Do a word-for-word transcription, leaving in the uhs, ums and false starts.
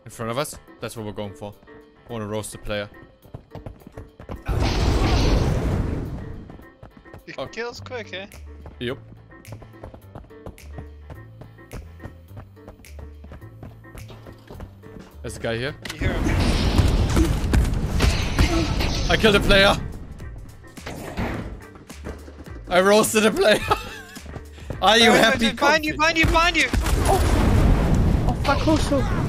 In front of us? That's what we're going for. I want to roast the player. You Oh. kills quick, eh? Yep. There's a guy here. You hear him? I killed a player. I roasted a player. Are you Wait, wait, happy? wait, Behind you, behind you, behind you! Oh, fuck, also.